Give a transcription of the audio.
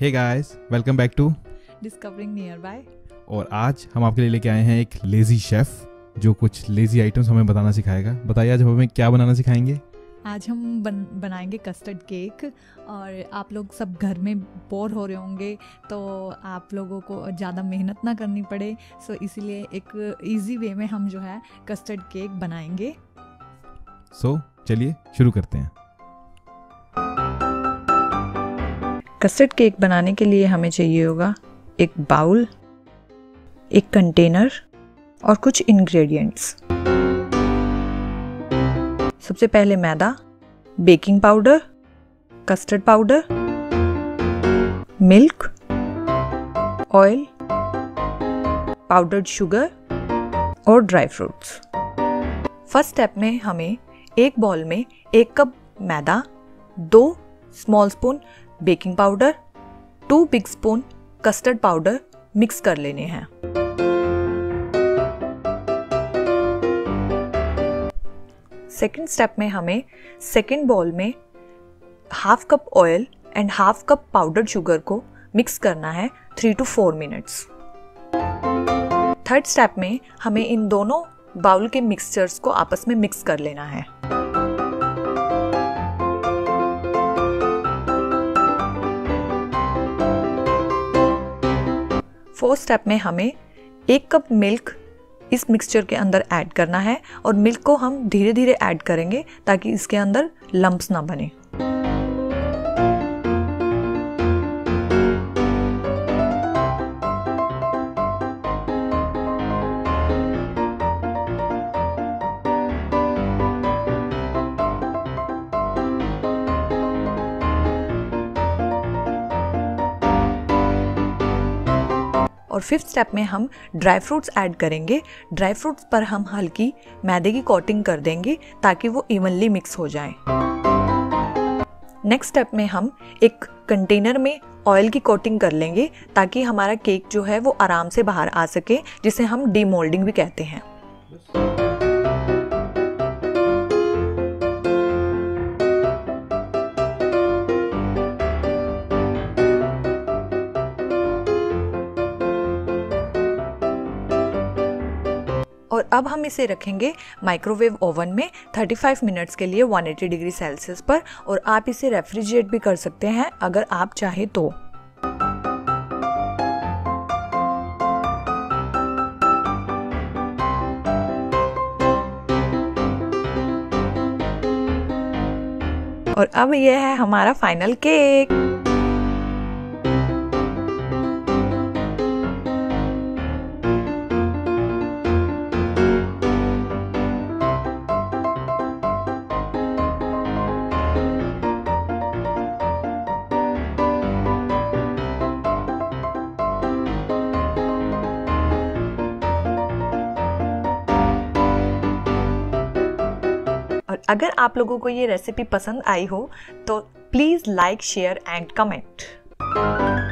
Hey guys, welcome back to discovering near by. और आज हम आपके लिए लेके आए हैं एक लेजी शेफ जो कुछ लेजी आइटम्स हमें बताना सिखाएगा। बताइए आज हमें क्या बनाना सिखाएंगे। आज हम बनाएंगे कस्टर्ड केक। और आप लोग सब घर में बोर हो रहे होंगे तो आप लोगों को ज़्यादा मेहनत ना करनी पड़े, सो इसीलिए एक इजी वे में हम जो है कस्टर्ड केक बनाएंगे। सो चलिए शुरू करते हैं। कस्टर्ड केक बनाने के लिए हमें चाहिए होगा एक बाउल, एक कंटेनर और कुछ इंग्रेडिएंट्स। सबसे पहले मैदा, baking powder, custard powder, milk, oil, powdered sugar और ड्राई फ्रूट्स। फर्स्ट स्टेप में हमें एक बाउल में 1 कप मैदा, 2 small spoon baking powder, 2 big spoon custard powder mix कर लेने हैं। सेकेंड स्टेप में हमें सेकेंड बाउल में 1/2 cup oil and 1/2 cup powdered sugar को मिक्स करना है 3 to 4 मिनट्स। थर्ड स्टेप में हमें इन दोनों बाउल के मिक्सचर्स को आपस में मिक्स कर लेना है। फोर्थ स्टेप में हमें 1 कप मिल्क इस मिक्सचर के अंदर ऐड करना है और मिल्क को हम धीरे धीरे ऐड करेंगे ताकि इसके अंदर लम्प्स ना बने। और फिफ्थ स्टेप में हम ड्राई फ्रूट्स ऐड करेंगे। ड्राई फ्रूट्स पर हम हल्की मैदे की कोटिंग कर देंगे ताकि वो इवनली मिक्स हो जाए। नेक्स्ट स्टेप में हम एक कंटेनर में ऑयल की कोटिंग कर लेंगे ताकि हमारा केक जो है वो आराम से बाहर आ सके, जिसे हम डीमोल्डिंग भी कहते हैं। और अब हम इसे रखेंगे माइक्रोवेव ओवन में 35 मिनट्स के लिए 180 डिग्री सेल्सियस पर। और आप इसे रेफ्रिजरेट भी कर सकते हैं अगर आप चाहे तो। और अब यह है हमारा फाइनल केक। और अगर आप लोगों को ये रेसिपी पसंद आई हो तो please like, share and comment.